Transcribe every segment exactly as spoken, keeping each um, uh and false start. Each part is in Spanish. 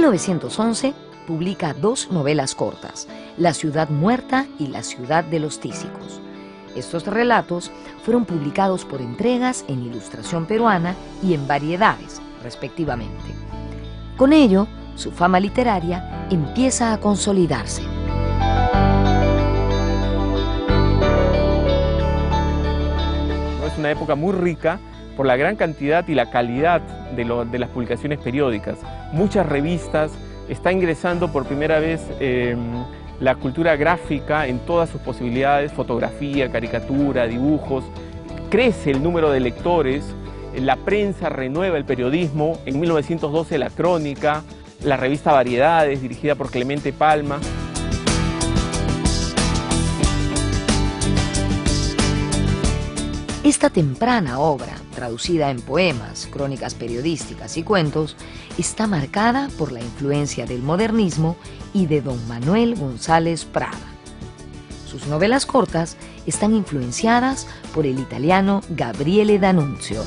novecientos once publica dos novelas cortas, La ciudad muerta y La ciudad de los tísicos. Estos relatos fueron publicados por entregas en Ilustración Peruana y en Variedades, respectivamente. Con ello, su fama literaria empieza a consolidarse. Es una época muy rica por la gran cantidad y la calidad de, lo, de las publicaciones periódicas. Muchas revistas, está ingresando por primera vez eh, la cultura gráfica en todas sus posibilidades, fotografía, caricatura, dibujos. Crece el número de lectores, la prensa renueva el periodismo. En mil novecientos doce La Crónica, la revista Variedades, dirigida por Clemente Palma. Esta temprana obra, traducida en poemas, crónicas periodísticas y cuentos, está marcada por la influencia del modernismo y de don Manuel González Prada. Sus novelas cortas están influenciadas por el italiano Gabriele D'Annunzio.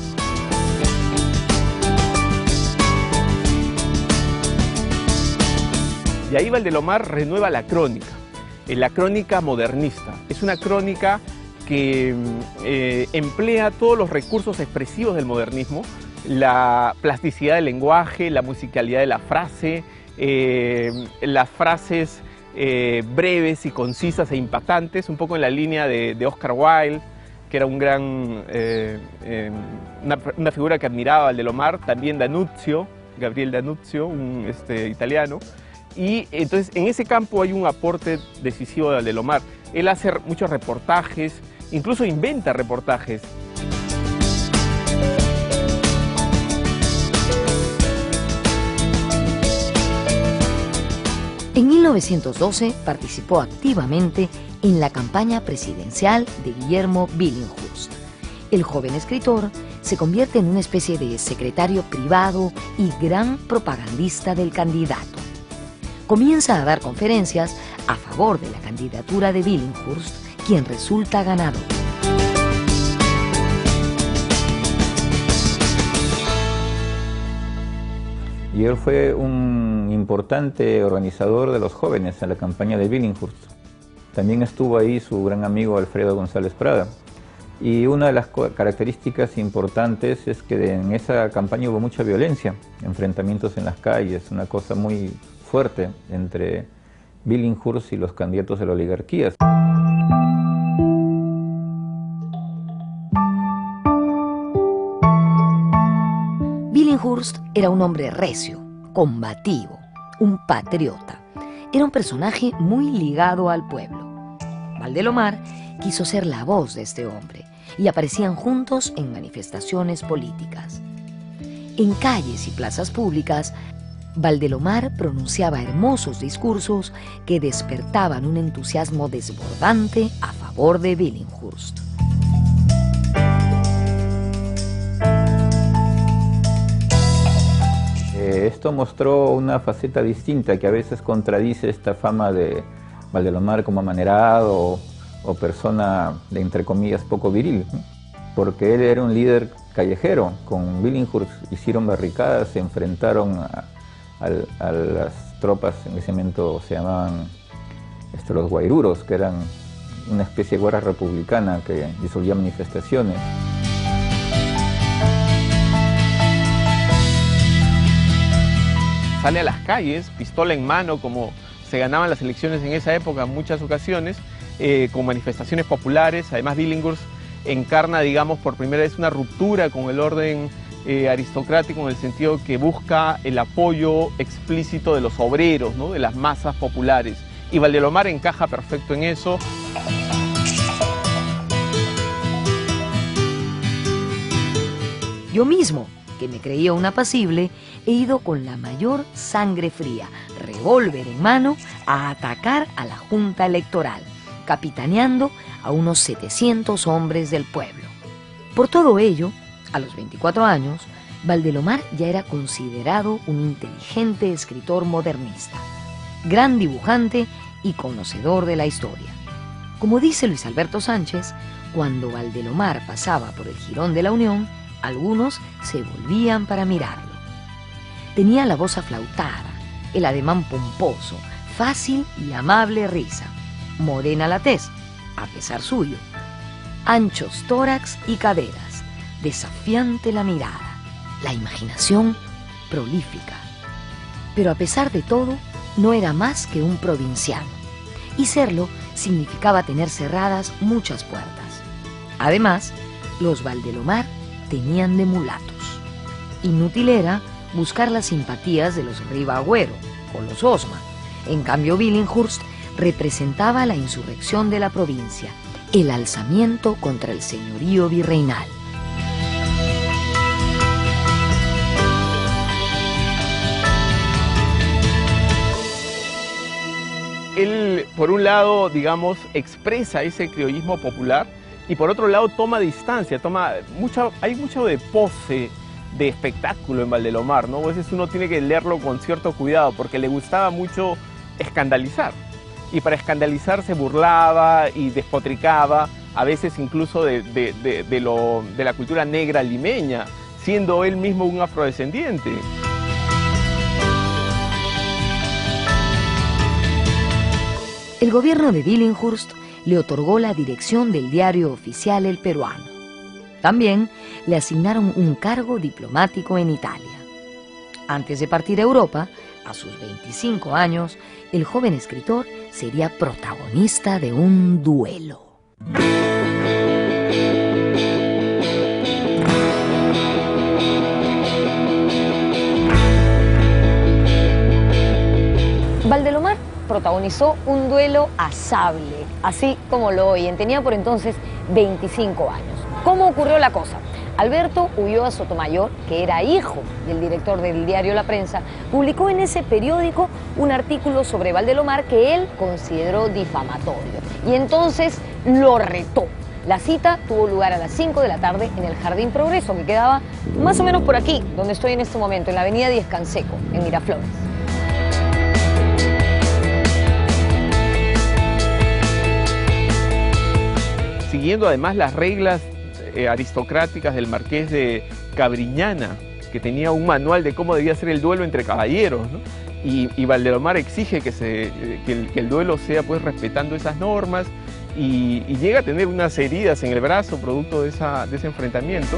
Y ahí Valdelomar renueva la crónica, la crónica modernista. Es una crónica que eh, emplea todos los recursos expresivos del modernismo, la plasticidad del lenguaje, la musicalidad de la frase, eh, las frases eh, breves y concisas e impactantes, un poco en la línea de, de Oscar Wilde, que era un gran, eh, eh, una, una figura que admiraba Valdelomar, también D'Annunzio, Gabriele D'Annunzio, un este, italiano. Y entonces en ese campo hay un aporte decisivo de Valdelomar. Él hace muchos reportajes, incluso inventa reportajes. En mil novecientos doce participó activamente en la campaña presidencial de Guillermo Billinghurst. El joven escritor se convierte en una especie de secretario privado y gran propagandista del candidato. Comienza a dar conferencias a favor de la candidatura de Billinghurst, quien resulta ganador. Y él fue un importante organizador de los jóvenes en la campaña de Billinghurst. También estuvo ahí su gran amigo Alfredo González Prada. Y una de las características importantes es que en esa campaña hubo mucha violencia, enfrentamientos en las calles, una cosa muy fuerte entre Billinghurst y los candidatos de la oligarquía. Billinghurst era un hombre recio, combativo, un patriota. Era un personaje muy ligado al pueblo. Valdelomar quiso ser la voz de este hombre y aparecían juntos en manifestaciones políticas. En calles y plazas públicas, Valdelomar pronunciaba hermosos discursos que despertaban un entusiasmo desbordante a favor de Billinghurst. Esto mostró una faceta distinta que a veces contradice esta fama de Valdelomar como amanerado o, o persona de, entre comillas, poco viril, porque él era un líder callejero. Con Billinghurst hicieron barricadas, se enfrentaron a, a, a las tropas, en ese momento se llamaban esto, los guairuros, que eran una especie de guerra republicana que disolvía manifestaciones. Sale a las calles, pistola en mano, como se ganaban las elecciones en esa época en muchas ocasiones, eh, con manifestaciones populares. Además, Billinghurst encarna, digamos, por primera vez una ruptura con el orden eh, aristocrático, en el sentido que busca el apoyo explícito de los obreros, ¿no?, de las masas populares. Y Valdelomar encaja perfecto en eso. Yo mismo, que me creía un apacible, he ido con la mayor sangre fría, revólver en mano, a atacar a la Junta Electoral, capitaneando a unos setecientos hombres del pueblo. Por todo ello, a los veinticuatro años, Valdelomar ya era considerado un inteligente escritor modernista, gran dibujante y conocedor de la historia. Como dice Luis Alberto Sánchez, cuando Valdelomar pasaba por el jirón de la Unión, algunos se volvían para mirarlo. Tenía la voz aflautada, el ademán pomposo, fácil y amable risa, morena la tez, a pesar suyo, anchos tórax y caderas, desafiante la mirada, la imaginación prolífica. Pero a pesar de todo, no era más que un provinciano, y serlo significaba tener cerradas muchas puertas. Además, los Valdelomar tenían de mulatos. Inútil era buscar las simpatías de los Ribagüero o los Osma. En cambio, Billinghurst representaba la insurrección de la provincia, el alzamiento contra el señorío virreinal. Él, por un lado, digamos, expresa ese criollismo popular y por otro lado toma distancia, toma mucha, hay mucho de pose, de espectáculo en Valdelomar, ¿no? A veces uno tiene que leerlo con cierto cuidado porque le gustaba mucho escandalizar. Y para escandalizar se burlaba y despotricaba, a veces incluso de, de, de, de, lo, de la cultura negra limeña, siendo él mismo un afrodescendiente. El gobierno de Billinghurst le otorgó la dirección del diario oficial El Peruano. También le asignaron un cargo diplomático en Italia. Antes de partir a Europa, a sus veinticinco años, el joven escritor sería protagonista de un duelo. Valdelomar protagonizó un duelo a sable, así como lo oyen. Tenía por entonces veinticinco años. ¿Cómo ocurrió la cosa? Alberto Ulloa Sotomayor, que era hijo del director del diario La Prensa, publicó en ese periódico un artículo sobre Valdelomar que él consideró difamatorio. Y entonces lo retó. La cita tuvo lugar a las cinco de la tarde en el Jardín Progreso, que quedaba más o menos por aquí, donde estoy en este momento, en la avenida Díez Canseco, en Miraflores. Siguiendo además las reglas eh, aristocráticas del marqués de Cabriñana, que tenía un manual de cómo debía ser el duelo entre caballeros, ¿no? Y, y Valdelomar exige que, se, que, el, que el duelo sea pues respetando esas normas y, y llega a tener unas heridas en el brazo producto de, esa, de ese enfrentamiento.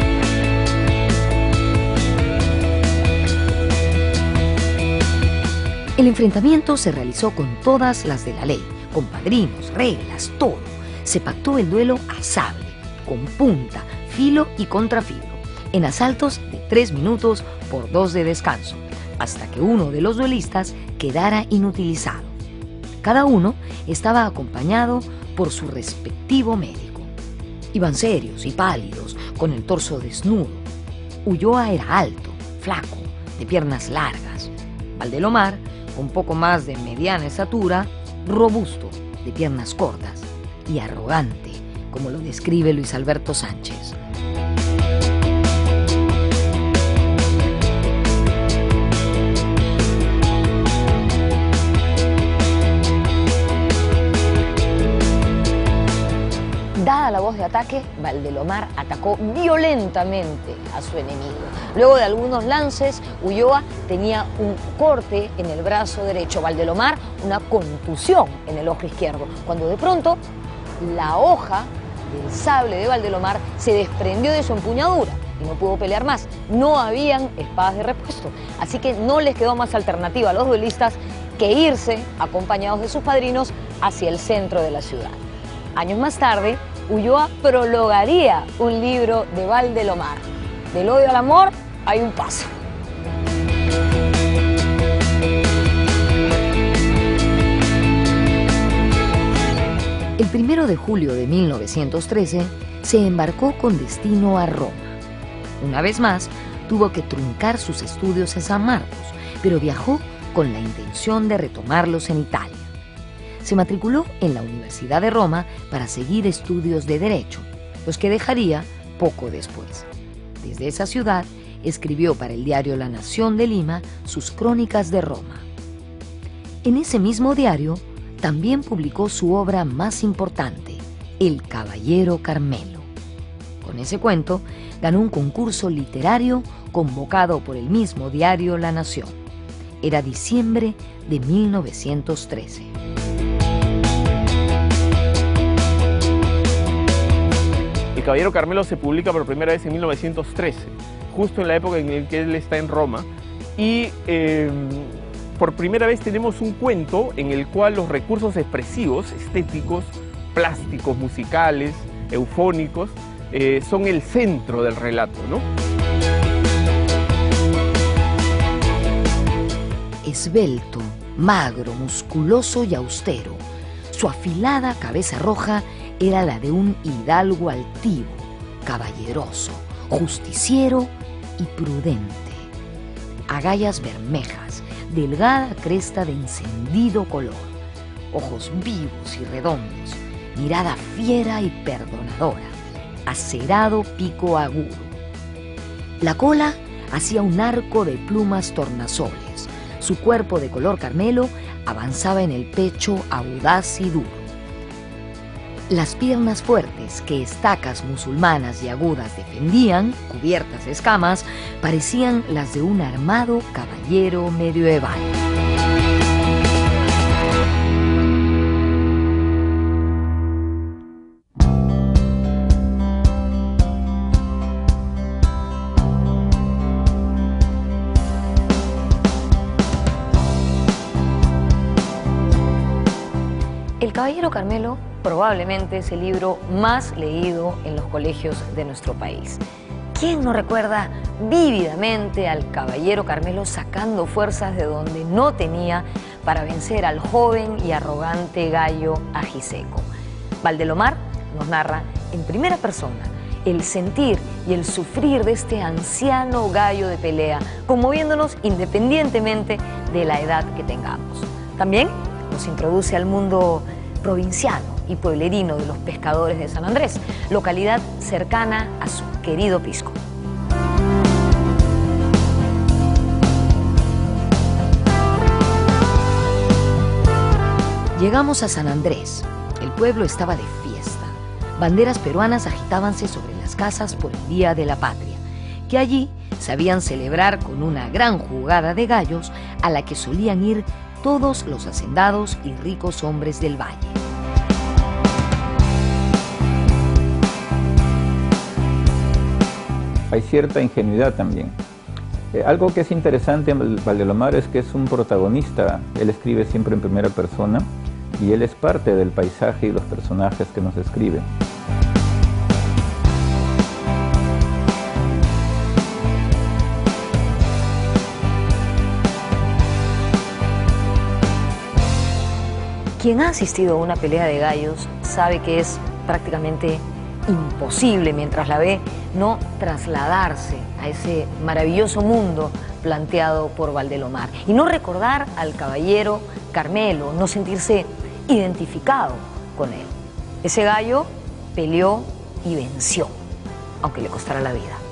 El enfrentamiento se realizó con todas las de la ley, con padrinos, reglas, todo. Se pactó el duelo a sable, con punta, filo y contrafilo, en asaltos de tres minutos por dos de descanso, hasta que uno de los duelistas quedara inutilizado. Cada uno estaba acompañado por su respectivo médico. Iban serios y pálidos, con el torso desnudo. Ulloa era alto, flaco, de piernas largas. Valdelomar, un poco más de mediana estatura, robusto, de piernas cortas y arrogante, como lo describe Luis Alberto Sánchez. Dada la voz de ataque, Valdelomar atacó violentamente a su enemigo. Luego de algunos lances, Ulloa tenía un corte en el brazo derecho, Valdelomar una contusión en el ojo izquierdo, cuando de pronto la hoja del sable de Valdelomar se desprendió de su empuñadura y no pudo pelear más. No habían espadas de repuesto, así que no les quedó más alternativa a los duelistas que irse, acompañados de sus padrinos, hacia el centro de la ciudad. Años más tarde, Ulloa prologaría un libro de Valdelomar. Del odio al amor hay un paso. El primero de julio de mil novecientos trece se embarcó con destino a Roma. Una vez más, tuvo que truncar sus estudios en San Marcos, pero viajó con la intención de retomarlos en Italia. Se matriculó en la Universidad de Roma para seguir estudios de Derecho, los que dejaría poco después. Desde esa ciudad, escribió para el diario La Nación de Lima sus Crónicas de Roma. En ese mismo diario, también publicó su obra más importante, El Caballero Carmelo. Con ese cuento, ganó un concurso literario convocado por el mismo diario La Nación. Era diciembre de mil novecientos trece. El Caballero Carmelo se publica por primera vez en mil novecientos trece, justo en la época en la que él está en Roma, y eh, por primera vez tenemos un cuento en el cual los recursos expresivos, estéticos, plásticos, musicales, eufónicos, eh, son el centro del relato, ¿no? Esbelto, magro, musculoso y austero, su afilada cabeza roja era la de un hidalgo altivo, caballeroso, justiciero y prudente. Agallas bermejas, delgada cresta de encendido color, ojos vivos y redondos, mirada fiera y perdonadora, acerado pico agudo. La cola hacía un arco de plumas tornasoles, su cuerpo de color carmelo avanzaba en el pecho audaz y duro. Las piernas fuertes que estacas musulmanas y agudas defendían, cubiertas de escamas, parecían las de un armado caballero medieval. El Caballero Carmelo probablemente es el libro más leído en los colegios de nuestro país. ¿Quién no recuerda vívidamente al Caballero Carmelo sacando fuerzas de donde no tenía para vencer al joven y arrogante gallo Ajiseco? Valdelomar nos narra en primera persona el sentir y el sufrir de este anciano gallo de pelea, conmoviéndonos independientemente de la edad que tengamos. También nos introduce al mundo provinciano y pueblerino de los pescadores de San Andrés, localidad cercana a su querido Pisco. Llegamos a San Andrés. El pueblo estaba de fiesta. Banderas peruanas agitábanse sobre las casas por el Día de la Patria, que allí sabían celebrar con una gran jugada de gallos a la que solían ir todos los hacendados y ricos hombres del valle. Hay cierta ingenuidad también. Eh, algo que es interesante en Valdelomar es que es un protagonista. Él escribe siempre en primera persona y él es parte del paisaje y los personajes que nos escribe. Quien ha asistido a una pelea de gallos sabe que es prácticamente imposible, mientras la ve, no trasladarse a ese maravilloso mundo planteado por Valdelomar y no recordar al Caballero Carmelo, no sentirse identificado con él. Ese gallo peleó y venció, aunque le costara la vida.